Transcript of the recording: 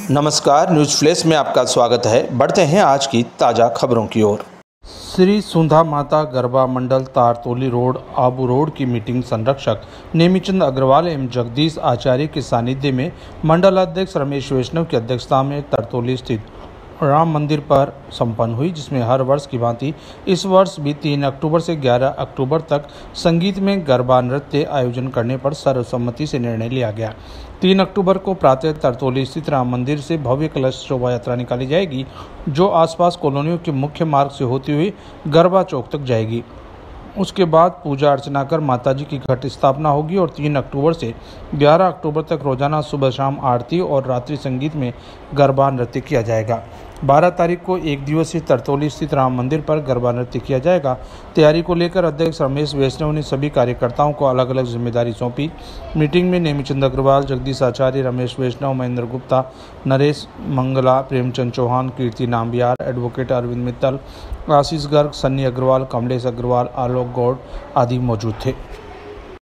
नमस्कार, news flash में आपका स्वागत है। बढ़ते हैं आज की ताज़ा खबरों की ओर। श्री सुंधा माता गरबा मंडल तारतोली रोड आबू रोड की मीटिंग संरक्षक नेमीचंद अग्रवाल एवं जगदीश आचार्य के सानिध्य में मंडल अध्यक्ष रमेश वैष्णव की अध्यक्षता में तारतोली स्थित राम मंदिर पर संपन्न हुई, जिसमें हर वर्ष की भांति इस वर्ष भी 3 अक्टूबर से 11 अक्टूबर तक संगीत में गरबा नृत्य आयोजन करने पर सर्वसम्मति से निर्णय लिया गया। 3 अक्टूबर को प्रातः तारतोली स्थित राम मंदिर से भव्य कलश शोभा यात्रा निकाली जाएगी, जो आसपास कॉलोनियों के मुख्य मार्ग से होती हुई गरबा चौक तक जाएगी। उसके बाद पूजा अर्चना कर माताजी की घट स्थापना होगी और 3 अक्टूबर से 11 अक्टूबर तक रोजाना सुबह शाम आरती और रात्रि संगीत में गरबा नृत्य किया जाएगा। 12 तारीख को एक दिवसीय तारतोली स्थित राम मंदिर पर गरबा नृत्य किया जाएगा। तैयारी को लेकर अध्यक्ष रमेश वैष्णव ने सभी कार्यकर्ताओं को अलग अलग जिम्मेदारी सौंपी। मीटिंग में नेमीचंद अग्रवाल, जगदीश आचार्य, रमेश वैष्णव, महेंद्र गुप्ता, नरेश मंगला, प्रेमचंद चौहान, कीर्ति नाम्बियार, एडवोकेट अरविंद मित्तल, आशीष गर्ग, सन्नी अग्रवाल, कमलेश अग्रवाल, आलोक गौड़ आदि मौजूद थे।